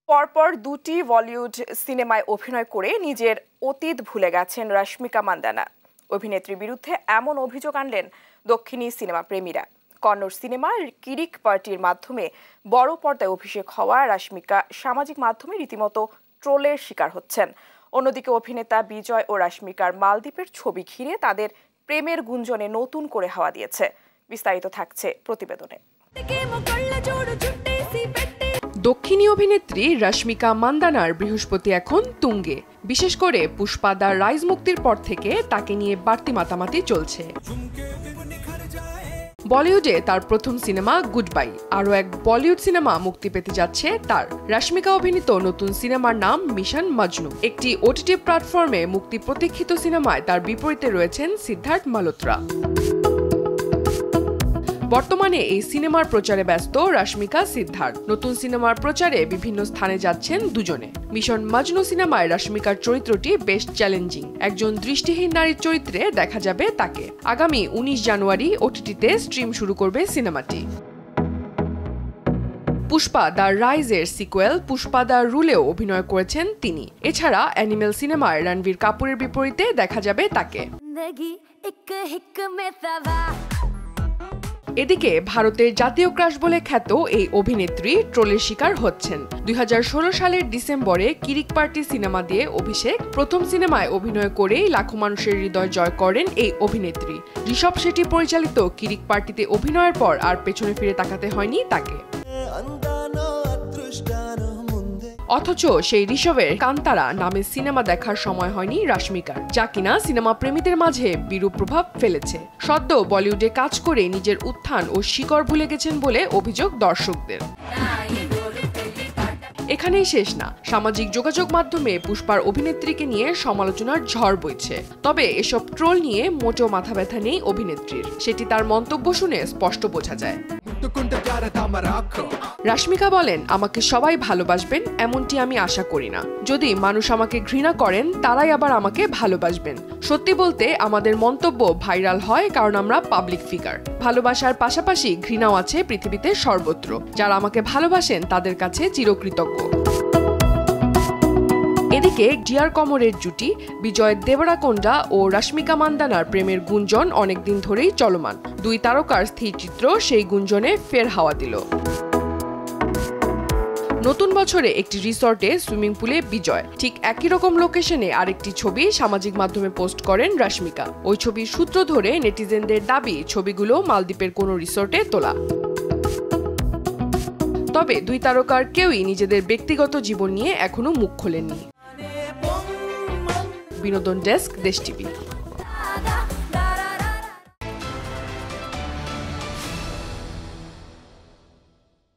পরপর দুটি বলিউড সিনেমায় অভিনয় করে নিজের অতীত ভুলে গেছেন রশ্মিকা মান্দানা। অভিনেত্রীর বিরুদ্ধে এমন অভিযোগ আনলেন দক্ষিণী সিনেমা প্রেমীরা। কন্নড় সিনেমার কিরিক পার্টির মাধ্যমে বড় পর্দায় অভিষেক হওয়া রশ্মিকা সামাজিক মাধ্যমে রীতিমতো ট্রোলের শিকার হচ্ছেন। অন্যদিকে অভিনেতা বিজয় ও রশ্মিকার মালদ্বীপের ছবি ঘিরে তাদের প্রেমের গুঞ্জনে নতুন করে হাওয়া দিয়েছে। বিস্তারিত থাকছে প্রতিবেদনে। দক্ষিণী অভিনেত্রী রশ্মিকা মান্দানার বৃহস্পতি এখন তুঙ্গে। বিশেষ করে পুষ্পা দ্য রাইজ মুক্তির পর থেকে তাকে নিয়ে বাড়তি মাতামাতি চলছে। বলিউডে তার প্রথম সিনেমা গুড বাই, আরও এক বলিউড সিনেমা মুক্তি পেতে যাচ্ছে তার। রশ্মিকা অভিনীত নতুন সিনেমার নাম মিশন মজনু। একটি ওটিটি প্ল্যাটফর্মে মুক্তি প্রতীক্ষিত সিনেমায় তার বিপরীতে রয়েছেন সিদ্ধার্থ মালহোত্রা। বর্তমানে এই সিনেমার প্রচারে ব্যস্ত রশ্মিকা সিদ্ধার্থ। নতুন সিনেমার প্রচারে বিভিন্ন স্থানে যাচ্ছেন দুজনে। মিশন মজনু সিনেমায় রশ্মিকার চরিত্রটি বেশ চ্যালেঞ্জিং। একজন দৃষ্টিহীন নারীর চরিত্রে দেখা যাবে তাকে। আগামী 19 জানুয়ারি ওটিটিতে স্ট্রিম শুরু করবে সিনেমাটি। পুষ্পা দ্য রাইজের সিকুয়েল পুষ্পা দ্য রুলেও অভিনয় করেছেন তিনি। এছাড়া অ্যানিমেল সিনেমায় রণবীর কাপুরের বিপরীতে দেখা যাবে তাকে। এদিকে ভারতের জাতীয় ক্রাশ বলে খ্যাত এই অভিনেত্রী ট্রোলের শিকার হচ্ছেন। 2016 সালের ডিসেম্বরে কিরিক পার্টি সিনেমা দিয়ে অভিষেক। প্রথম সিনেমায় অভিনয় করেই লাখো মানুষের হৃদয় জয় করেন এই অভিনেত্রী। ঋষভ শেঠি পরিচালিত কিরিক পার্টিতে অভিনয়ের পর আর পেছনে ফিরে তাকাতে হয়নি তাকে। অথচ সেই ঋষভের কান্তারা নামে সিনেমা দেখার সময় হয়নি রশ্মিকার, যা কিনা সিনেমা প্রেমীদের মাঝে বিরূপ প্রভাব ফেলেছে। সদ্য বলিউডে কাজ করে নিজের উত্থান ও শিকড় ভুলে গেছেন বলে অভিযোগ দর্শকদের। এখানেই শেষ না, সামাজিক যোগাযোগ মাধ্যমে পুষ্পার অভিনেত্রীকে নিয়ে সমালোচনার ঝড় বইছে। তবে এসব ট্রোল নিয়ে মোটেও মাথা ব্যথা নেই অভিনেত্রীর, সেটি তার মন্তব্য শুনে স্পষ্ট বোঝা যায়। রশ্মিকা বলেন, আমাকে সবাই ভালোবাসবেন এমনটি আমি আশা করি না। যদি মানুষ আমাকে ঘৃণা করেন তারাই আবার আমাকে ভালোবাসবেন। সত্যি বলতে আমাদের মন্তব্য ভাইরাল হয় কারণ আমরা পাবলিক ফিগার। ভালোবাসার পাশাপাশি ঘৃণাও আছে পৃথিবীতে সর্বত্র। যারা আমাকে ভালোবাসেন তাদের কাছে চিরকৃতজ্ঞ। এদিকে ডিয়ার কমরের জুটি বিজয় দেবরাকোন্ডা ও রশ্মিকা মান্দানার প্রেমের গুঞ্জন অনেকদিন ধরেই চলমান। দুই তারকার স্থিরচিত্র সেই গুঞ্জনে ফের হাওয়া দিল। নতুন বছরে একটি রিসর্টে সুইমিং পুলে বিজয়, ঠিক একই রকম লোকেশনে আরেকটি ছবি সামাজিক মাধ্যমে পোস্ট করেন রশ্মিকা। ওই ছবির সূত্র ধরে নেটিজেনদের দাবি ছবিগুলো মালদ্বীপের কোনো রিসর্টে তোলা। তবে দুই তারকার কেউই নিজেদের ব্যক্তিগত জীবন নিয়ে এখনো মুখ খোলেননি। বিনোদন ডেস্ক, দেশ টিভি।